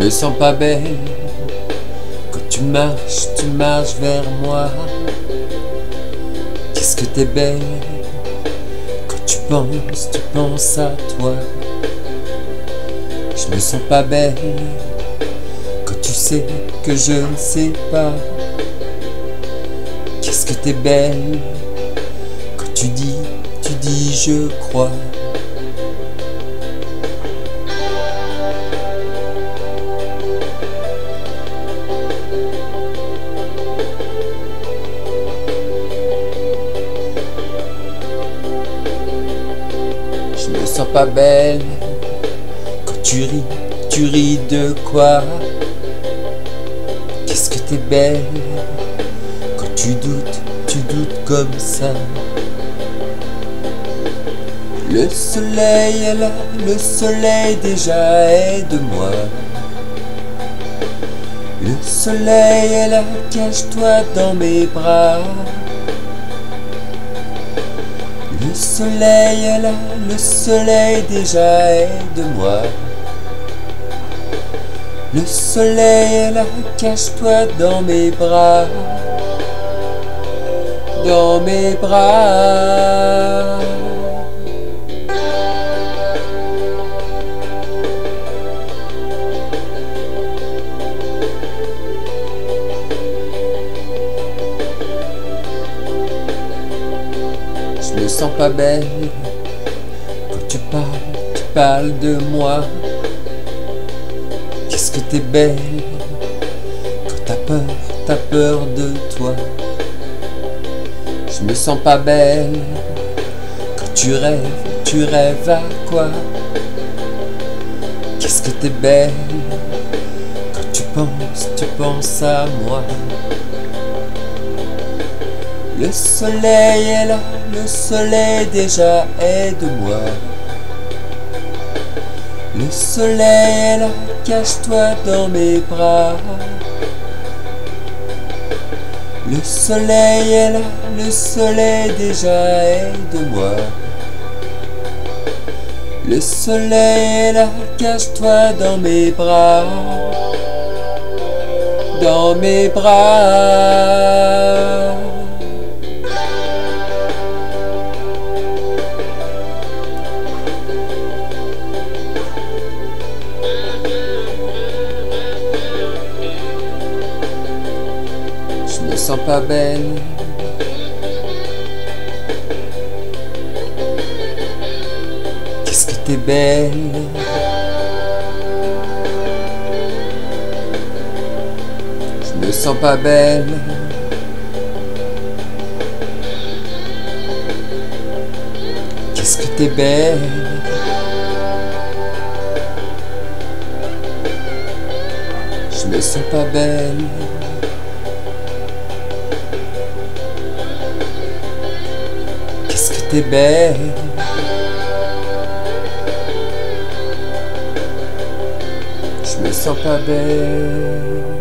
me sens pas belle. Quand tu marches vers moi. Qu'est-ce que t'es belle. Quand tu penses à toi. Je me sens pas belle. Quand tu sais que je ne sais pas. Qu'est-ce que t'es belle. Quand tu dis je crois. Je me sens pas belle. Quand tu ris de quoi? Qu'est-ce que t'es belle. Quand tu doutes comme ça. Le soleil est là, le soleil déjà aide-moi. Le soleil est là, cache-toi dans mes bras. Le soleil est là, le soleil déjà aide-moi. Le soleil est là, cache-toi dans mes bras. Dans mes bras. Je me sens pas belle. Quand tu parles de moi. Qu'est-ce que t'es belle. Quand t'as peur de toi. Je me sens pas belle. Quand tu rêves à quoi? Qu'est-ce que t'es belle. Quand tu penses à moi. Le soleil est là, le soleil déjà aide-moi. Le soleil est là, cache-toi dans mes bras. Le soleil est là, le soleil déjà aide-moi. Le soleil est là, cache-toi dans mes bras. Dans mes bras. Je me sens pas belle. Qu'est-ce que t'es belle. Je me sens pas belle. Qu'est-ce que t'es belle. Je me sens pas belle. Qu'est-ce que t'es belle. Je me sens pas belle.